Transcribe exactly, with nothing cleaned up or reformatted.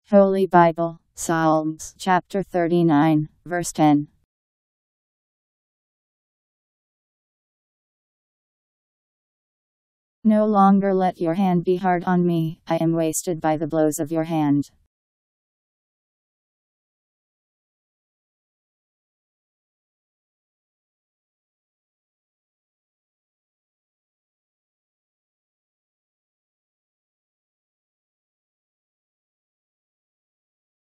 Holy Bible, Psalms, chapter thirty-nine, verse ten. No longer let your hand be hard on me, I am wasted by the blows of your hand.